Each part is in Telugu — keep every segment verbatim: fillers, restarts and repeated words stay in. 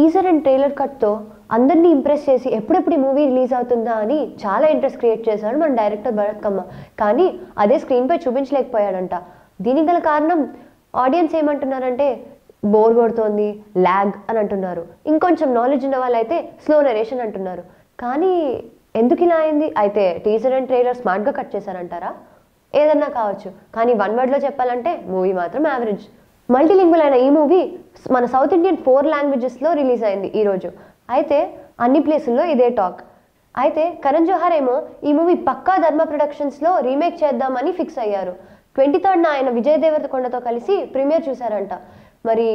టీజర్ అండ్ ట్రైలర్ కట్తో అందరినీ ఇంప్రెస్ చేసి ఎప్పుడెప్పుడు ఈ మూవీ రిలీజ్ అవుతుందా అని చాలా ఇంట్రెస్ట్ క్రియేట్ చేశాడు మన డైరెక్టర్ భరత్ కమ్మ. కానీ అదే స్క్రీన్పై చూపించలేకపోయాడంట. దీనికి గల కారణం ఆడియన్స్ ఏమంటున్నారంటే బోర్ కొడుతోంది, ల్యాగ్ అని అంటున్నారు. ఇంకొంచెం నాలెడ్జ్ ఉన్న వాళ్ళు అయితే స్లో నరేషన్ అంటున్నారు. కానీ ఎందుకు ఇలా అయింది? అయితే టీజర్ అండ్ ట్రైలర్ స్మార్ట్గా కట్ చేశారంటారా? ఏదన్నా కావచ్చు, కానీ వన్ వర్డ్లో చెప్పాలంటే మూవీ మాత్రం యావరేజ్. మల్టీలింగ్వల్ అయిన ఈ మూవీ మన సౌత్ ఇండియన్ ఫోర్ లాంగ్వేజెస్లో రిలీజ్ అయింది ఈరోజు. అయితే అన్ని ప్లేసుల్లో ఇదే టాక్. అయితే కరణ్ జోహార్ ఏమో ఈ మూవీ పక్కా ధర్మ ప్రొడక్షన్స్లో రీమేక్ చేద్దామని ఫిక్స్ అయ్యారు. ట్వంటీ థర్డ్న ఆయన విజయ్ దేవరకొండతో కలిసి ప్రీమియర్ చూశారంట. మరి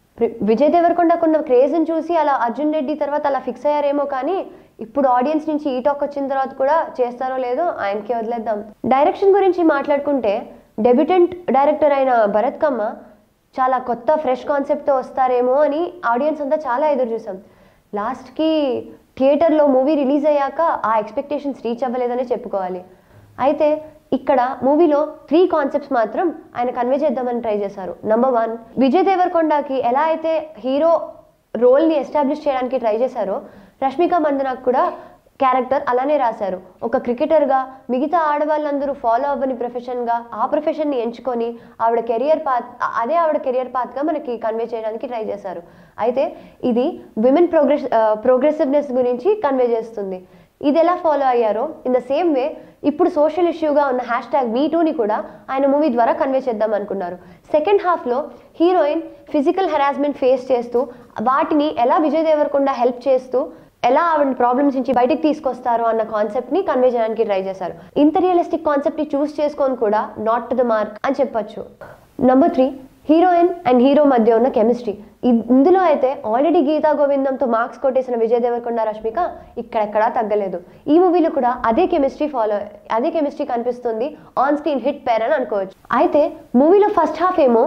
విజయ్ దేవరకొండకున్న క్రేజ్ని చూసి అలా అర్జున్ రెడ్డి తర్వాత అలా ఫిక్స్ అయ్యారేమో, కానీ ఇప్పుడు ఆడియన్స్ నుంచి ఈ టాక్ వచ్చిన తర్వాత కూడా చేస్తారో లేదో ఆయనకే వదిలేద్దాం. డైరెక్షన్ గురించి మాట్లాడుకుంటే డెబ్యూటెంట్ డైరెక్టర్ అయిన భరత్ కమ్మ చాలా కొత్త ఫ్రెష్ కాన్సెప్ట్తో వస్తారేమో అని ఆడియన్స్ అంతా చాలా ఎదురు చూసాం. లాస్ట్కి థియేటర్లో మూవీ రిలీజ్ అయ్యాక ఆ ఎక్స్పెక్టేషన్స్ రీచ్ అవ్వలేదనే చెప్పుకోవాలి. అయితే ఇక్కడ మూవీలో త్రీ కాన్సెప్ట్స్ మాత్రం ఆయన కన్వే చేద్దామని ట్రై చేశారు. నెంబర్ వన్, విజయ్ దేవరకొండకి ఎలా అయితే హీరో రోల్ని ఎస్టాబ్లిష్ చేయడానికి ట్రై చేశారో రష్మిక మందనాకు కూడా క్యారెక్టర్ అలానే రాశారు. ఒక క్రికెటర్గా మిగతా ఆడవాళ్ళందరూ ఫాలో అవ్వని ప్రొఫెషన్గా ఆ ప్రొఫెషన్ని ఎంచుకొని ఆవిడ కెరియర్ పాత్ అదే ఆవిడ కెరియర్ పాత్గా మనకి కన్వే చేయడానికి ట్రై చేశారు. అయితే ఇది విమెన్ ప్రోగ్రెస్ ప్రోగ్రెసివ్నెస్ గురించి కన్వే చేస్తుంది. ఇది ఎలా ఫాలో అయ్యారో ఇన్ ద సేమ్ వే ఇప్పుడు సోషల్ ఇష్యూగా ఉన్న హ్యాష్ ట్యాగ్ మీ టూని కూడా ఆయన మూవీ ద్వారా కన్వే చేద్దాం అనుకున్నారు. సెకండ్ హాఫ్లో హీరోయిన్ ఫిజికల్ హెరాస్మెంట్ ఫేస్ చేస్తూ వాటిని ఎలా విజయ్ దేవరకొండ హెల్ప్ చేస్తూ ఎలా ఆవిడ ప్రాబ్లమ్స్ నుంచి బయటకు తీసుకొస్తారు అన్న కాన్సెప్ట్ని కన్వే చేయడానికి ట్రై చేశారు. ఇంత రియలిస్టిక్ కాన్సెప్ట్ని చూస్ చేసుకొని కూడా నాట్ టు ద మార్క్ అని చెప్పొచ్చు. Number three, heroine and hero మధ్య ఉన్న కెమిస్ట్రీ. ఇందులో అయితే ఆల్రెడీ గీతా గోవిందంతో మార్క్స్ కొట్టేసిన విజయ్ దేవరకొండ రష్మిక ఇక్కడెక్కడా తగ్గలేదు. ఈ మూవీలో కూడా అదే కెమిస్ట్రీ ఫాలో అదే కెమిస్ట్రీ కనిపిస్తుంది. ఆన్ స్క్రీన్ హిట్ పేర్ అని అనుకోవచ్చు. అయితే మూవీలో ఫస్ట్ హాఫ్ ఏమో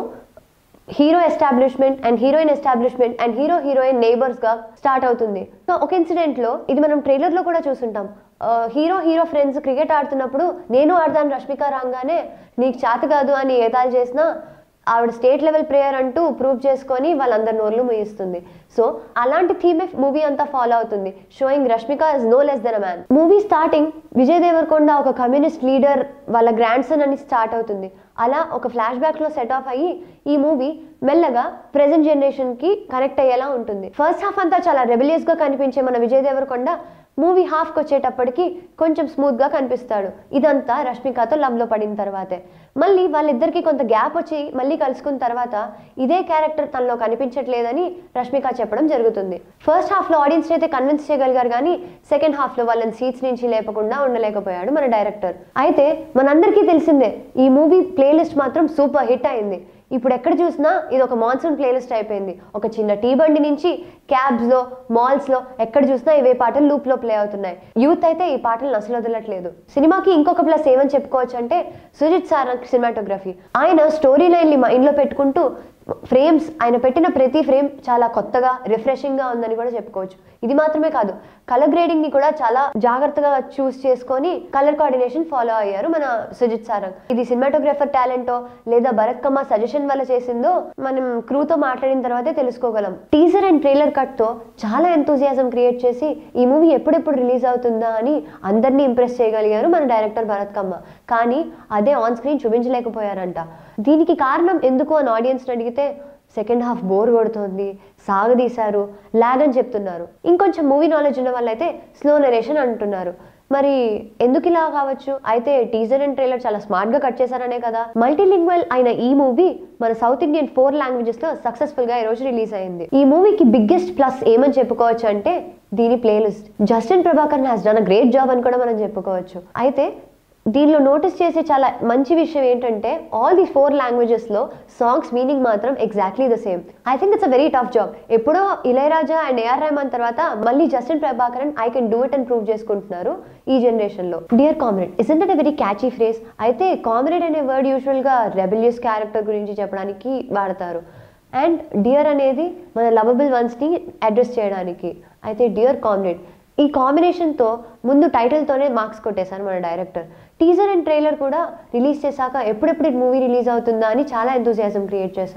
hero establishment and heroine establishment and hero heroine నేబర్స్గా స్టార్ట్ అవుతుంది. సో ఒక ఇన్సిడెంట్లో ఇది మనం ట్రైలర్లో కూడా చూసుంటాం. హీరో హీరో ఫ్రెండ్స్ క్రికెట్ ఆడుతున్నప్పుడు నేను ఆడతాను రష్మిక రాగానే నీకు చేత కాదు అని ఏతాలు చేసినా ఆవిడ స్టేట్ లెవెల్ ప్లేయర్ అంటూ ప్రూవ్ చేసుకొని వాళ్ళందరి నోర్లు ముగిస్తుంది. సో అలాంటి థీమే మూవీ అంతా ఫాలో అవుతుంది, showing Rashmika is no less than a man. Movie starting Vijay Devarakonda ఒక కమ్యూనిస్ట్ లీడర్ వాళ్ళ గ్రాండ్ సన్ అని స్టార్ట్ అవుతుంది. అలా ఒక ఫ్లాష్ బ్యాక్లో సెట్ ఆఫ్ అయ్యి ఈ మూవీ మెల్లగా ప్రెజెంట్ జనరేషన్కి కనెక్ట్ అయ్యేలా ఉంటుంది. ఫస్ట్ హాఫ్ అంతా చాలా రెబిలియస్గా కనిపించే మన విజయ్ దేవరకొండ మూవీ హాఫ్కి వచ్చేటప్పటికి కొంచెం స్మూత్గా కనిపిస్తాడు. ఇదంతా రష్మికతో లవ్లో పడిన తర్వాతే. మళ్ళీ వాళ్ళిద్దరికి కొంత గ్యాప్ వచ్చి మళ్ళీ కలుసుకున్న తర్వాత ఇదే క్యారెక్టర్ తనలో కనిపించట్లేదని రష్మిక చెప్పడం జరుగుతుంది. ఫస్ట్ హాఫ్లో ఆడియన్స్ అయితే కన్విన్స్ చేయగలిగారు, కానీ సెకండ్ హాఫ్లో వాళ్ళని సీట్స్ నుంచి లేపకుండా ఉండలేకపోయాడు మన డైరెక్టర్. అయితే మనందరికీ తెలిసిందే ఈ మూవీ ప్లేలిస్ట్ మాత్రం సూపర్ హిట్ అయింది. ఇప్పుడు ఎక్కడ చూసినా ఇది ఒక మాన్సూన్ ప్లేలిస్ట్ అయిపోయింది. ఒక చిన్న టీ బండి నుంచి క్యాబ్స్లో మాల్స్లో ఎక్కడ చూసినా ఇవే పాటలు లూప్లో ప్లే అవుతున్నాయి. యూత్ అయితే ఈ పాటలు అసలు వదలట్లేదు. సినిమాకి ఇంకొక ప్లస్ ఏమని చెప్పుకోవచ్చు అంటే సుజిత్ సారంగ్ సినిమాటోగ్రఫీ. ఆయన స్టోరీ లైన్ని మైండ్లో పెట్టుకుంటూ ఫ్రేమ్స్ ఆయన పెట్టిన ప్రతి ఫ్రేమ్ చాలా కొత్తగా రిఫ్రెషింగ్గా ఉందని కూడా చెప్పుకోవచ్చు. ఇది మాత్రమే కాదు, కలర్ గ్రేడింగ్ని కూడా చాలా జాగ్రత్తగా చూస్ చేసుకొని కలర్ కోఆర్డినేషన్ ఫాలో అయ్యారు మన సుజిత్ సారంగ్. ఇది సినిమాటోగ్రాఫర్ టాలెంటో లేదా భరత్ కమ్మ సజెషన్ వల్ల చేసిందో మనం క్రూతో మాట్లాడిన తర్వాతే తెలుసుకోగలం. టీజర్ అండ్ ట్రైలర్ కట్తో చాలా ఎంతూజియాజం క్రియేట్ చేసి ఈ మూవీ ఎప్పుడెప్పుడు రిలీజ్ అవుతుందా అని అందరినీ ఇంప్రెస్ చేయగలిగారు మన డైరెక్టర్ భరత్ కమ్మ. కానీ అదే ఆన్ స్క్రీన్ చూపించలేకపోయారంట. దీనికి కారణం ఎందుకు అని ఆడియన్స్ అడిగితే సెకండ్ హాఫ్ బోర్ కొడుతోంది, సాగదీశారు, లాగ్ అని చెప్తున్నారు. ఇంకొంచెం మూవీ నాలెడ్జ్ ఉన్న వాళ్ళైతే స్లో నరేషన్ అంటున్నారు. మరి ఎందుకు ఇలా కావచ్చు? అయితే టీజర్ అండ్ ట్రైలర్ చాలా స్మార్ట్గా కట్ చేశారనే కదా. మల్టీలింగ్వల్ అయిన ఈ మూవీ మన సౌత్ ఇండియన్ ఫోర్ లాంగ్వేజెస్లో సక్సెస్ఫుల్గా ఈరోజు రిలీజ్ అయింది. ఈ మూవీకి బిగ్గెస్ట్ ప్లస్ ఏమని చెప్పుకోవచ్చు అంటే దీని playlist. Justin Prabhakar has done a great job అని కూడా మనం చెప్పుకోవచ్చు. అయితే దీనిలో నోటీస్ చేసే చాలా మంచి విషయం ఏంటంటే ఆల్ ది ఫోర్ లాంగ్వేజెస్లో సాంగ్స్ మీనింగ్ మాత్రం exactly the same. I think it's a very tough job. ఎప్పుడో ఇళయరాజా అండ్ ఏఆర్ రెహమాన్ తర్వాత మళ్ళీ Justin Prabhakar and I can do it అని ప్రూవ్ చేసుకుంటున్నారు ఈ జనరేషన్లో. Dear comrade, isn't it a very catchy phrase. అయితే కామ్రేడ్ అనే వర్డ్ యూజువల్గా రెబెలియస్ క్యారెక్టర్ గురించి చెప్పడానికి వాడతారు, అండ్ డియర్ అనేది మన లవబుల్ వన్స్ని అడ్రస్ చేయడానికి. అయితే డియర్ కామ్రేడ్ ఈ కాంబినేషన్తో ముందు టైటిల్తోనే మార్క్స్ కొట్టేశారు మన డైరెక్టర్. టీజర్ అండ్ ట్రైలర్ కూడా రిలీజ్ చేశాక ఎప్పుడెప్పుడు మూవీ రిలీజ్ అవుతుందా అని చాలా ఎంతూజియాజం క్రియేట్ చేశారు.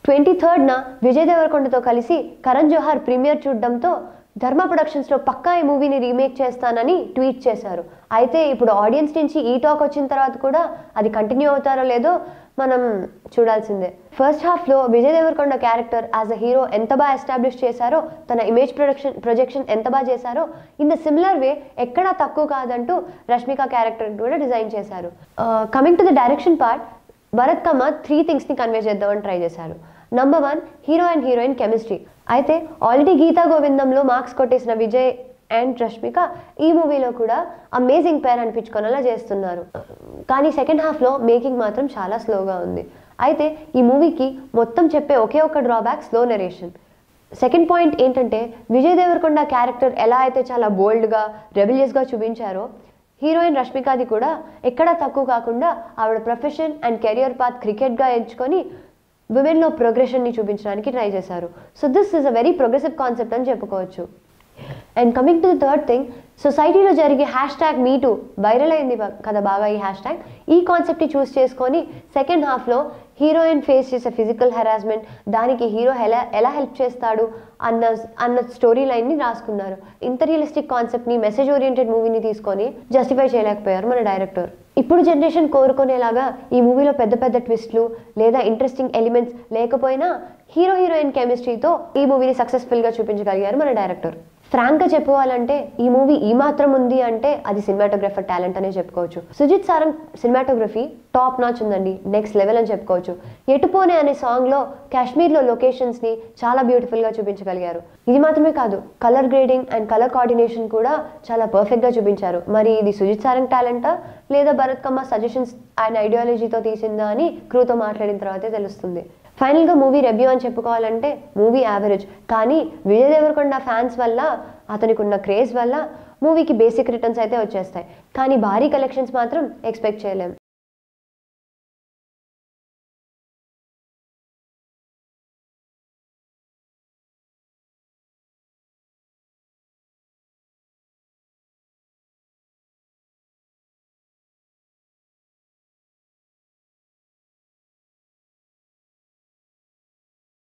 ట్వంటీ థర్డ్న విజయ్ దేవరకొండతో కలిసి కరణ్ జోహార్ ప్రీమియర్ చూడడంతో ధర్మ ప్రొడక్షన్స్లో పక్కా ఈ మూవీని రీమేక్ చేస్తానని ట్వీట్ చేశారు. అయితే ఇప్పుడు ఆడియన్స్ నుంచి ఈ టాక్ వచ్చిన తర్వాత కూడా అది కంటిన్యూ అవుతారో లేదో మనం చూడాల్సిందే. ఫస్ట్ హాఫ్లో Vijay Devarakonda character as a hero ఎంత బాగా ఎస్టాబ్లిష్ చేశారో, తన ఇమేజ్ ప్రొడక్షన్ ప్రొజెక్షన్ ఎంత బాగా చేశారో, ఇన్ ద సిమిలర్ వే ఎక్కడా తక్కువ కాదంటూ రష్మిక క్యారెక్టర్ కూడా డిజైన్ చేశారు. Coming to the direction part, Bharat Kamma three థింగ్స్ని కన్వే చేద్దామని ట్రై చేశారు. Number one, hero and heroine chemistry. అయితే ఆల్రెడీ గీతా గోవిందంలో మార్క్స్ కొట్టేసిన విజయ్ అండ్ రష్మిక ఈ మూవీలో కూడా అమేజింగ్ పేర్ అనిపించుకునేలా చేస్తున్నారు. కానీ సెకండ్ హాఫ్లో మేకింగ్ మాత్రం చాలా స్లోగా ఉంది. అయితే ఈ మూవీకి మొత్తం చెప్పే ఒకే ఒక drawback slow narration. Second point ఏంటంటే, విజయ్ దేవరకొండ క్యారెక్టర్ ఎలా అయితే చాలా బోల్డ్గా రెబిలియస్గా చూపించారో, హీరోయిన్ రష్మికది కూడా ఎక్కడా తక్కువ కాకుండా ఆవిడ ప్రొఫెషన్ అండ్ కెరియర్ పాత్ క్రికెట్గా ఎంచుకొని విమెన్లో ప్రోగ్రెషన్ని చూపించడానికి ట్రై చేశారు. So this is a very progressive concept అని చెప్పుకోవచ్చు. And coming to the third thing, సొసైటీలో జరిగే hashtag me too viral అయింది కదా బాగా ఈ హ్యాష్ ట్యాగ్. ఈ కాన్సెప్ట్ని చూస్ చేసుకొని సెకండ్ హాఫ్లో హీరోయిన్ ఫేస్ చేసే ఫిజికల్ హెరాస్మెంట్, దానికి హీరో ఎలా ఎలా హెల్ప్ చేస్తాడు అన్న అన్న స్టోరీ లైన్ని రాసుకున్నారు. ఇంత రియలిస్టిక్ కాన్సెప్ట్ని, మెసేజ్ ఓరియంటెడ్ మూవీని తీసుకొని జస్టిఫై చేయలేకపోయారు మన డైరెక్టర్. ఇప్పుడు జనరేషన్ కోరుకునేలాగా ఈ మూవీలో పెద్ద పెద్ద ట్విస్ట్లు లేదా ఇంట్రెస్టింగ్ ఎలిమెంట్స్ లేకపోయినా హీరో హీరోయిన్ కెమిస్ట్రీతో ఈ మూవీని సక్సెస్ఫుల్గా చూపించగలిగారు మన డైరెక్టర్. ఫ్రాంక్గా చెప్పుకోవాలంటే ఈ మూవీ ఈ మాత్రం ఉంది అంటే అది సినిమాటోగ్రఫర్ టాలెంట్ అనే చెప్పుకోవచ్చు. Sujith Sarang cinematography top notch ఉందండి, నెక్స్ట్ లెవెల్ అని చెప్పుకోవచ్చు. ఎటుపోనే అనే సాంగ్లో కాశ్మీర్లో లొకేషన్స్ని చాలా బ్యూటిఫుల్గా చూపించగలిగారు. ఇది మాత్రమే కాదు, colour grading and colour coordination కూడా చాలా పర్ఫెక్ట్గా చూపించారు. మరి ఇది సుజిత్ సారంగ్ టాలెంటా లేదా భరత్ కమ్మ సజెషన్స్ ఆయన ఐడియాలజీతో తీసిందా అని క్రూతో మాట్లాడిన తర్వాతే తెలుస్తుంది. ఫైనల్గా మూవీ రివ్యూ అని చెప్పుకోవాలంటే మూవీ యావరేజ్, కానీ విజయ్ దేవరకొండ ఫ్యాన్స్ వల్ల, అతనికి ఉన్న క్రేజ్ వల్ల మూవీకి బేసిక్ రిటర్న్స్ అయితే వచ్చేస్తాయి. కానీ భారీ కలెక్షన్స్ మాత్రం ఎక్స్పెక్ట్ చేయలేం.